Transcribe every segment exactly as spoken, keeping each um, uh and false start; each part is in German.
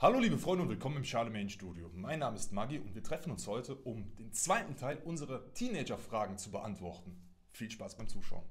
Hallo liebe Freunde und willkommen im Charlemagne Studio. Mein Name ist Maggi und wir treffen uns heute, um den zweiten Teil unserer Teenager-Fragen zu beantworten. Viel Spaß beim Zuschauen.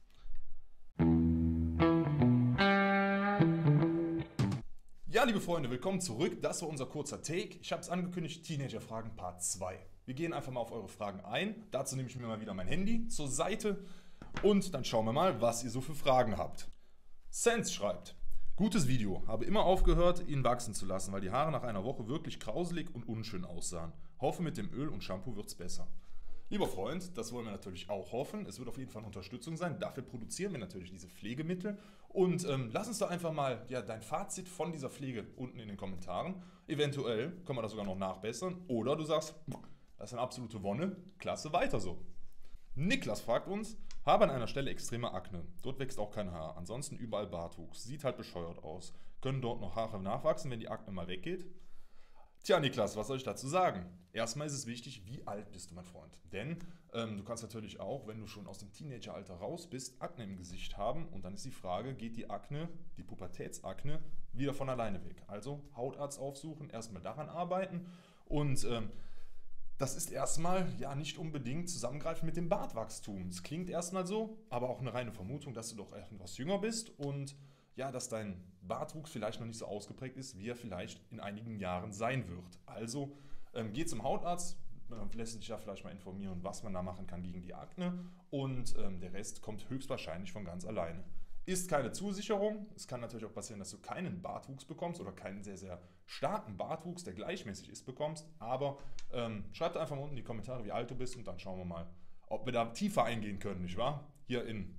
Ja, liebe Freunde, willkommen zurück. Das war unser kurzer Take. Ich habe es angekündigt, Teenager-Fragen Part zwei. Wir gehen einfach mal auf eure Fragen ein. Dazu nehme ich mir mal wieder mein Handy zur Seite und dann schauen wir mal, was ihr so für Fragen habt. Sense schreibt: Gutes Video. Habe immer aufgehört, ihn wachsen zu lassen, weil die Haare nach einer Woche wirklich grauselig und unschön aussahen. Hoffe, mit dem Öl und Shampoo wird's besser. Lieber Freund, das wollen wir natürlich auch hoffen. Es wird auf jeden Fall eine Unterstützung sein. Dafür produzieren wir natürlich diese Pflegemittel. Und ähm, lass uns doch einfach mal ja, dein Fazit von dieser Pflege unten in den Kommentaren. Eventuell können wir das sogar noch nachbessern. Oder du sagst, das ist eine absolute Wonne. Klasse, weiter so. Niklas fragt uns: Habe an einer Stelle extreme Akne. Dort wächst auch kein Haar. Ansonsten überall Bartwuchs. Sieht halt bescheuert aus. Können dort noch Haare nachwachsen, wenn die Akne mal weggeht? Tja, Niklas, was soll ich dazu sagen? Erstmal ist es wichtig, wie alt bist du, mein Freund? Denn ähm, du kannst natürlich auch, wenn du schon aus dem Teenageralter raus bist, Akne im Gesicht haben. Und dann ist die Frage, geht die Akne, die Pubertätsakne, wieder von alleine weg? Also Hautarzt aufsuchen, erstmal daran arbeiten und ähm, das ist erstmal ja nicht unbedingt zusammengreifen mit dem Bartwachstum. Es klingt erstmal so, aber auch eine reine Vermutung, dass du doch etwas jünger bist und ja, dass dein Bartwuchs vielleicht noch nicht so ausgeprägt ist, wie er vielleicht in einigen Jahren sein wird. Also ähm, geh zum Hautarzt, man lässt sich ja vielleicht mal informieren, was man da machen kann gegen die Akne und ähm, der Rest kommt höchstwahrscheinlich von ganz alleine. Ist keine Zusicherung. Es kann natürlich auch passieren, dass du keinen Bartwuchs bekommst oder keinen sehr, sehr starken Bartwuchs, der gleichmäßig ist, bekommst. Aber ähm, schreib einfach mal unten in die Kommentare, wie alt du bist und dann schauen wir mal, ob wir da tiefer eingehen können, nicht wahr? Hier in...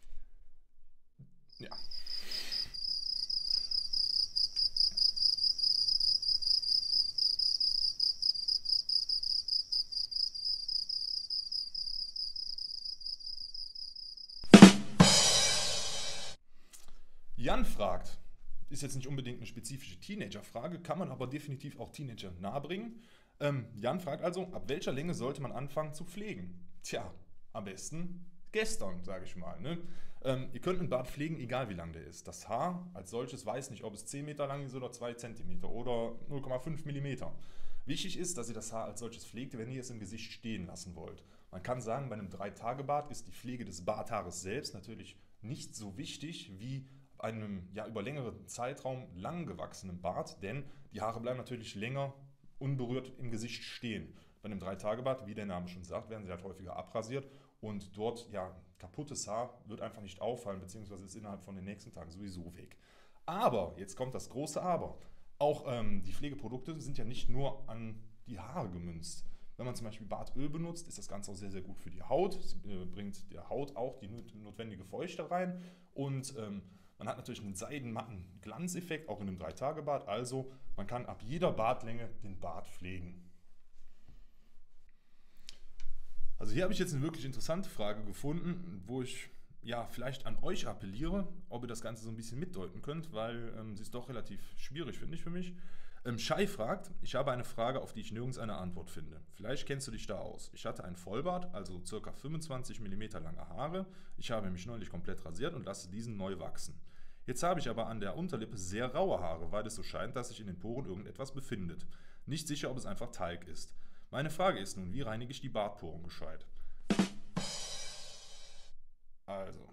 Ja. Jan fragt, ist jetzt nicht unbedingt eine spezifische Teenager-Frage, kann man aber definitiv auch Teenager nahebringen. Ähm, Jan fragt also, ab welcher Länge sollte man anfangen zu pflegen? Tja, am besten gestern, sage ich mal. Ne? Ähm, ihr könnt einen Bart pflegen, egal wie lang der ist. Das Haar als solches weiß nicht, ob es zehn Meter lang ist oder zwei Zentimeter oder null Komma fünf Millimeter. Wichtig ist, dass ihr das Haar als solches pflegt, wenn ihr es im Gesicht stehen lassen wollt. Man kann sagen, bei einem drei Tage Bart ist die Pflege des Barthaares selbst natürlich nicht so wichtig wie einem ja, über längeren Zeitraum lang gewachsenen Bart, denn die Haare bleiben natürlich länger unberührt im Gesicht stehen. Bei einem drei Tage Bart, wie der Name schon sagt, werden sie halt häufiger abrasiert und dort ja kaputtes Haar wird einfach nicht auffallen, beziehungsweise ist innerhalb von den nächsten Tagen sowieso weg. Aber, jetzt kommt das große Aber, auch ähm, die Pflegeprodukte sind ja nicht nur an die Haare gemünzt. Wenn man zum Beispiel Bartöl benutzt, ist das Ganze auch sehr, sehr gut für die Haut. Es äh, bringt der Haut auch die notwendige Feuchte rein und ähm, man hat natürlich einen seidenmatten Glanzeffekt, auch in einem drei Tage Bart. Also man kann ab jeder Bartlänge den Bart pflegen. Also hier habe ich jetzt eine wirklich interessante Frage gefunden, wo ich ja vielleicht an euch appelliere, ob ihr das Ganze so ein bisschen mitdeuten könnt, weil ähm, sie ist doch relativ schwierig, finde ich für mich. Ähm, Shai fragt: Ich habe eine Frage, auf die ich nirgends eine Antwort finde. Vielleicht kennst du dich da aus. Ich hatte einen Vollbart, also ca. fünfundzwanzig Millimeter lange Haare. Ich habe mich neulich komplett rasiert und lasse diesen neu wachsen. Jetzt habe ich aber an der Unterlippe sehr raue Haare, weil es so scheint, dass sich in den Poren irgendetwas befindet. Nicht sicher, ob es einfach Talg ist. Meine Frage ist nun, wie reinige ich die Bartporen gescheit? Also,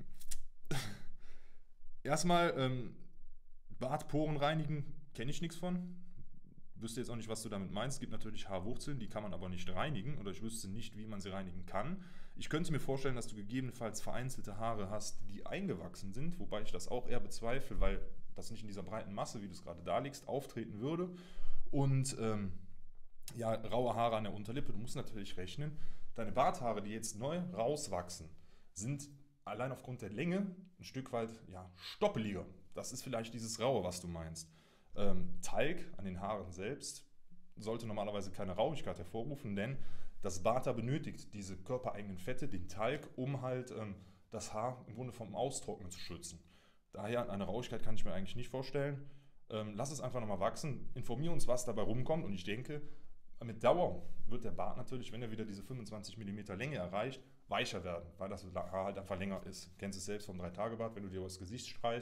erstmal ähm, Bartporen reinigen, kenne ich nichts von. Wüsste jetzt auch nicht, was du damit meinst. Es gibt natürlich Haarwurzeln, die kann man aber nicht reinigen oder ich wüsste nicht, wie man sie reinigen kann. Ich könnte mir vorstellen, dass du gegebenenfalls vereinzelte Haare hast, die eingewachsen sind, wobei ich das auch eher bezweifle, weil das nicht in dieser breiten Masse, wie du es gerade darlegst, auftreten würde. Und ähm, ja, raue Haare an der Unterlippe, du musst natürlich rechnen, deine Barthaare, die jetzt neu rauswachsen, sind allein aufgrund der Länge ein Stück weit ja, stoppeliger. Das ist vielleicht dieses Raue, was du meinst. Ähm, Talg an den Haaren selbst sollte normalerweise keine Rauigkeit hervorrufen, denn das Barthaar benötigt diese körpereigenen Fette, den Talg, um halt ähm, das Haar im Grunde vom Austrocknen zu schützen. Daher eine Rauigkeit kann ich mir eigentlich nicht vorstellen. Ähm, lass es einfach nochmal wachsen, informier uns, was dabei rumkommt und ich denke, mit Dauer wird der Bart natürlich, wenn er wieder diese fünfundzwanzig Millimeter Länge erreicht, weicher werden, weil das Haar halt einfach länger ist. Du kennst es selbst vom drei Tage Bart, wenn du dir das Gesicht streichst,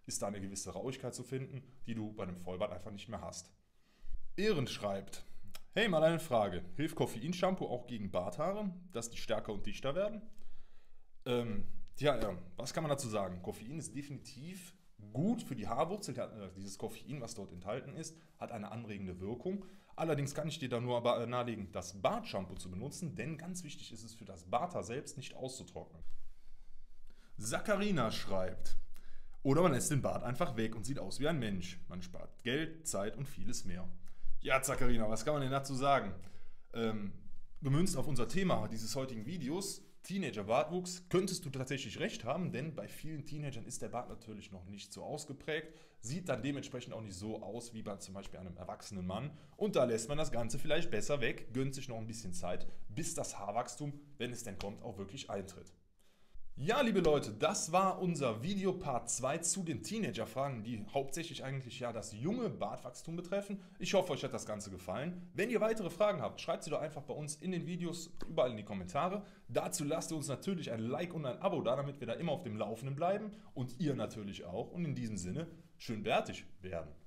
ist da eine gewisse Rauigkeit zu finden, die du bei einem Vollbart einfach nicht mehr hast. Ehren schreibt: Hey, mal eine Frage. Hilft Koffeinshampoo auch gegen Barthaare, dass die stärker und dichter werden? Ähm, tja, ja, was kann man dazu sagen? Koffein ist definitiv gut für die Haarwurzel. Dieses Koffein, was dort enthalten ist, hat eine anregende Wirkung. Allerdings kann ich dir da nur nahelegen, das Bartshampoo zu benutzen, denn ganz wichtig ist es für das Barthaar selbst nicht auszutrocknen. Sakarina schreibt: Oder man lässt den Bart einfach weg und sieht aus wie ein Mensch. Man spart Geld, Zeit und vieles mehr. Ja, Sakarina, was kann man denn dazu sagen? Ähm, gemünzt auf unser Thema dieses heutigen Videos, Teenager-Bartwuchs, könntest du tatsächlich recht haben, denn bei vielen Teenagern ist der Bart natürlich noch nicht so ausgeprägt, sieht dann dementsprechend auch nicht so aus wie bei zum Beispiel einem erwachsenen Mann und da lässt man das Ganze vielleicht besser weg, gönnt sich noch ein bisschen Zeit, bis das Haarwachstum, wenn es denn kommt, auch wirklich eintritt. Ja, liebe Leute, das war unser Video Part zwei zu den Teenager-Fragen, die hauptsächlich eigentlich ja das junge Bartwachstum betreffen. Ich hoffe, euch hat das Ganze gefallen. Wenn ihr weitere Fragen habt, schreibt sie doch einfach bei uns in den Videos überall in die Kommentare. Dazu lasst ihr uns natürlich ein Like und ein Abo da, damit wir da immer auf dem Laufenden bleiben und ihr natürlich auch. Und in diesem Sinne, schön bärtig werden.